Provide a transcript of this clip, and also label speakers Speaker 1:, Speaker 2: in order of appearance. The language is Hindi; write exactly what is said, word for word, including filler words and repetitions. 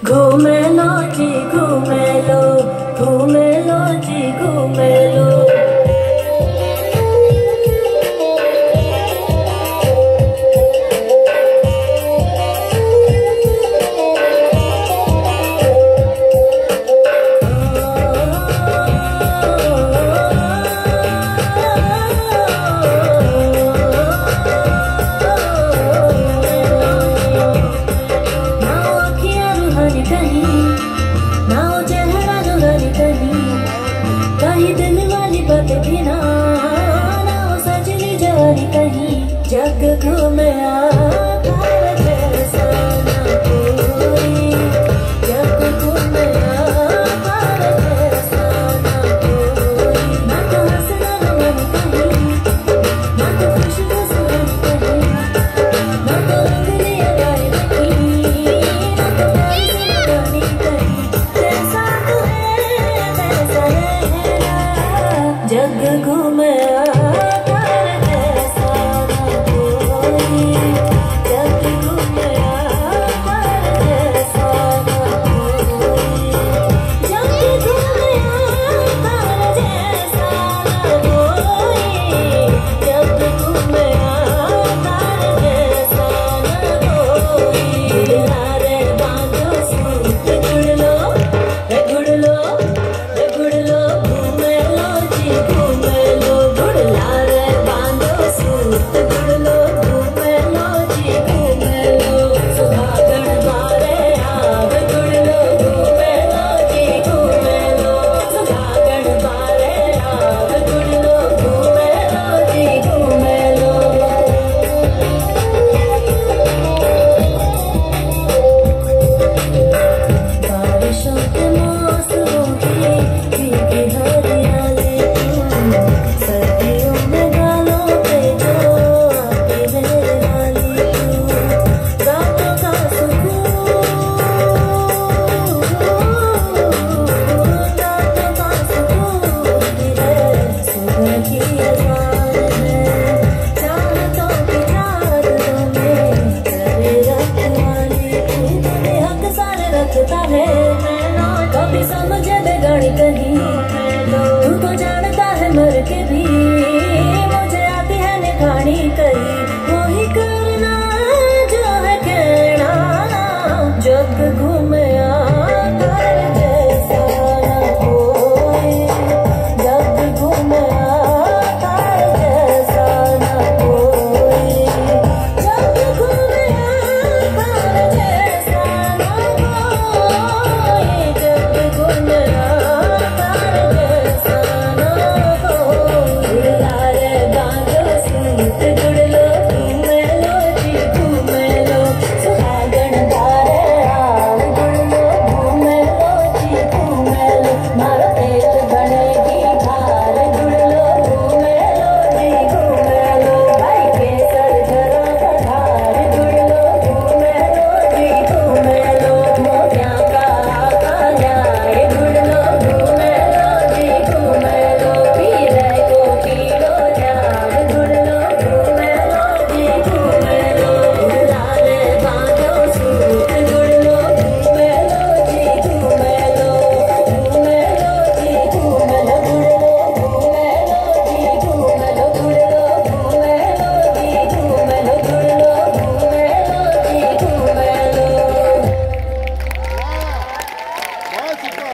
Speaker 1: घूमे लो जी घूमे लो, घूमे लो जी घूमे लो। जग घूमे भारत जैसा ना कोई, जग घूमे भारत जैसा ना कोई। ना तो हंसना रोने कहीं, ना तो खुश हंसना कहीं, ना तो उंगली लगाए कहीं, ना तो प्यार से लगानी कहीं। जैसा तो है वैसा है, जग घूमे कभी समझे बेगाड़ी कहीं, तू तो जानता है मर के भी मुझे आती है निखानी कहीं। वही करना जो है कहना, जग घूमे आ